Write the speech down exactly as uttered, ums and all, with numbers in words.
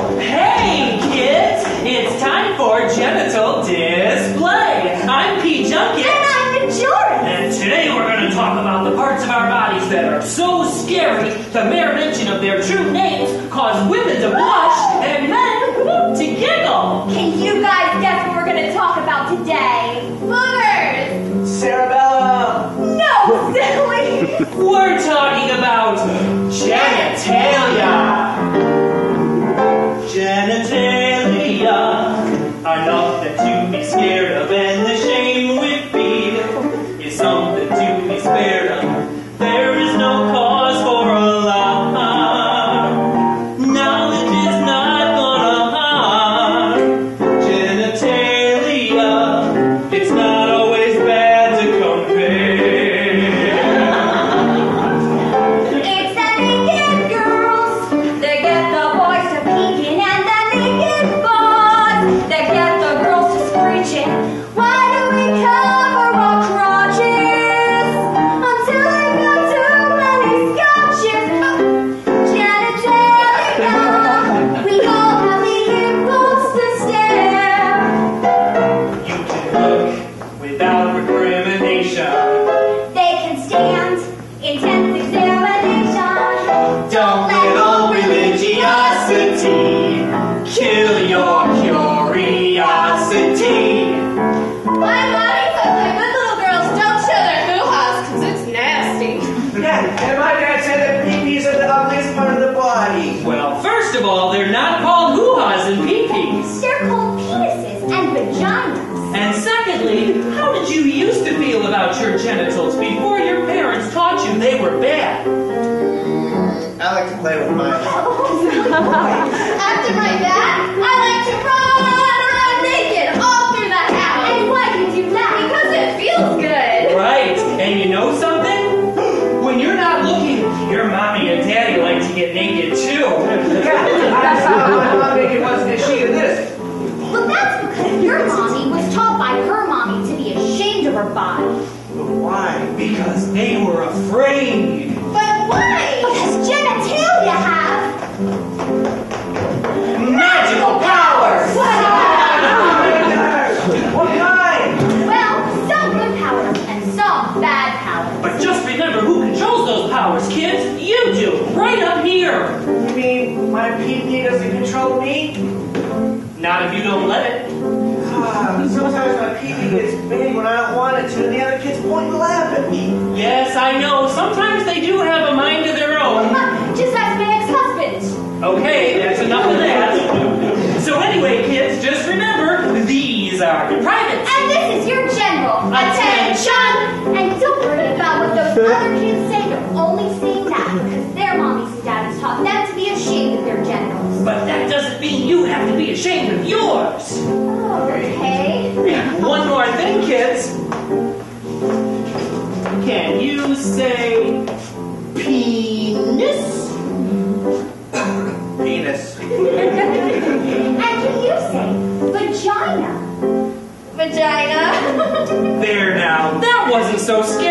Hey kids, it's time for genital display. I'm P. Junket. And I'm Jordan. And today we're going to talk about the parts of our bodies that are so scary the mere mention of their true names cause women to blush and men to giggle. Can you guys guess what we're going to talk about today? Boogers. Cerebellum. No, silly. We're talking about genitalia. Genitalia are nothing to be scared of, and the shame we feel is something to be spared of. There is no cause for alarm. Knowledge is not gonna harm. Genitalia, it's not always bad to compare. It's the naked girls that get the boys to peeking, and the naked boys that get the girls to screeching. Why do we cover our crotches until we got too many scotches? Genitalia, we all have the impulse to stare. You can look without recrimination. They can stand intense examination. Don't let all religiosity kill your curiosity. My body says that good little girls don't show their hoo-has because it's nasty. Yeah, and my dad said that pee-pees are the ugliest part of the body. Well, first of all, they're not called hoo-has and pee-pees. They're called penises and vaginas. And secondly, how did you used to feel about your genitals before your parents taught you they were bad? I like to play with mine. After my dad, I like to run around naked all through the house. And why do you do that? Because it feels good. Right, and you know something? When you're not looking, your mommy and daddy like to get naked too. Yeah, I saw my mom naked once and she did this. Well, that's because your mommy was taught by her mommy to be ashamed of her body. But why? Because they were afraid. But why? Because genitalia have Magical powers! What kind? well, some good powers and some bad powers. But just remember who controls those powers, kids. You do, right up here. You mean my pee-pee doesn't control me? Not if you don't let it. Ah, sometimes my pee-pee gets big when I don't want it to, and the other kids point and laugh at me. Yes, I know. Sometimes they do have a mind of their own. Just ask my ex-husband. Okay, that's enough of that. So anyway, kids, just remember, these are your privates. And this is your general. Attention! And don't worry about what those other kids say. They're only saying that because their mommies and daddies taught them to be ashamed of their genitals. But that doesn't mean you have to be ashamed of yours. Okay. One more thing, kids. Can you say penis? Penis. And can you say vagina? Vagina. There now, that wasn't so scary.